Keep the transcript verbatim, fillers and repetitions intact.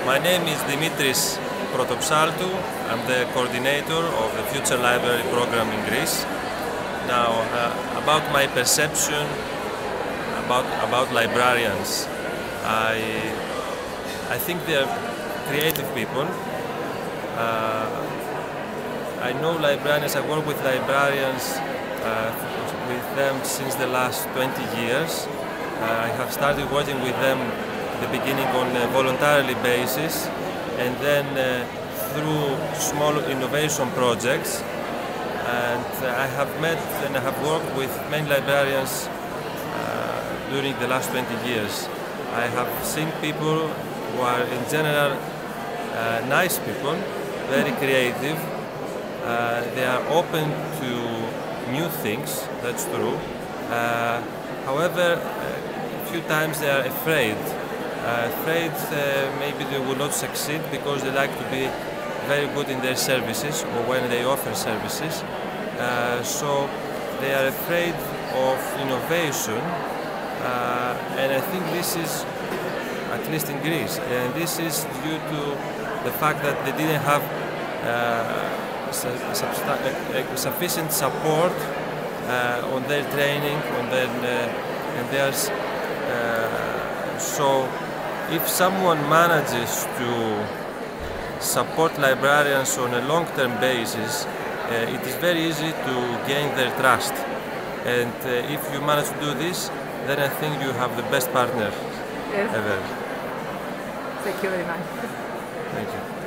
My name is Dimitris Protopsaltou. I'm the coordinator of the Future Library program in Greece. Now, uh, about my perception about, about librarians, I, I think they are creative people. Uh, I know librarians, I work with librarians uh, with them since the last twenty years. Uh, I have started working with them at the beginning on a voluntarily basis, and then uh, through small innovation projects. And uh, I have met and I have worked with many librarians uh, during the last twenty years. I have seen people who are in general uh, nice people, very creative. Uh, they are open to new things, that's true. Uh, however, a few times they are afraid. Uh, afraid uh, maybe they will not succeed because they like to be very good in their services or when they offer services. Uh, so they are afraid of innovation, uh, and I think this is, at least in Greece, and this is due to the fact that they didn't have uh, su sufficient support uh, on their training, on their uh, and theirs. Uh, so if someone manages to support librarians on a long-term basis, uh, it is very easy to gain their trust. And uh, if you manage to do this, then I think you have the best partner yes. ever. Thank you very much. Thank you.